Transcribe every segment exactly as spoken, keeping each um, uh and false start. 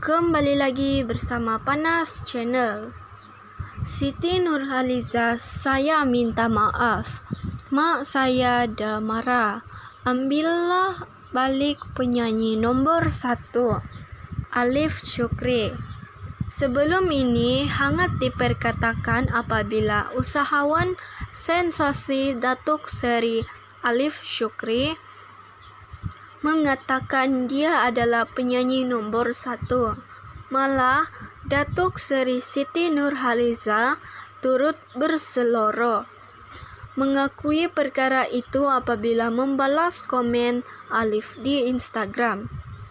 Kembali lagi bersama Panas Channel. Siti Nurhaliza, saya minta maaf. Mak saya dah marah. Ambillah balik penyanyi nombor satu, Alif Syukri. Sebelum ini hangat diperkatakan apabila usahawan sensasi Datuk Seri Alif Syukri mengatakan dia adalah penyanyi nombor satu. Malah, Datuk Seri Siti Nurhaliza turut berseloroh mengakui perkara itu apabila membalas komen Alif di Instagram.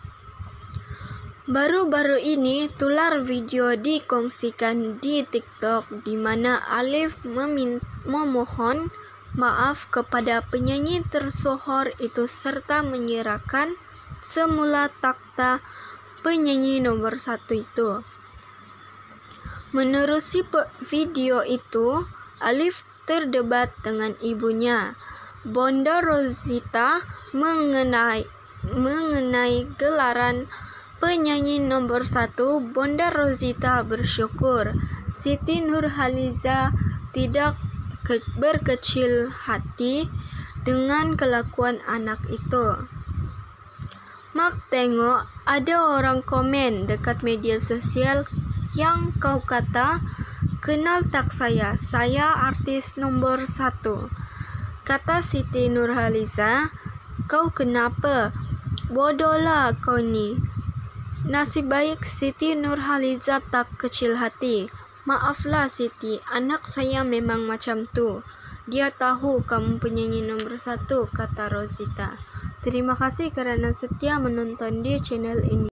Baru-baru ini tular video dikongsikan di TikTok di mana Alif memin- memohon maaf kepada penyanyi tersohor itu serta menyerahkan semula takhta penyanyi nomor satu itu. Menerusi video itu, Alif terdebat dengan ibunya, Bonda Rosita, mengenai mengenai gelaran penyanyi nomor satu. Bonda Rosita bersyukur Siti Nurhaliza tidak ke- berkecil hati dengan kelakuan anak itu. Mak tengok ada orang komen dekat media sosial yang kau kata, kenal tak saya, saya artis nombor satu. Kata Siti Nurhaliza, kau kenapa? Bodohlah kau ni. Nasib baik Siti Nurhaliza tak kecil hati. Maaflah Siti, anak saya memang macam tu. Dia tahu kamu penyanyi nombor satu, kata Rosita. Terima kasih kerana setia menonton di channel ini.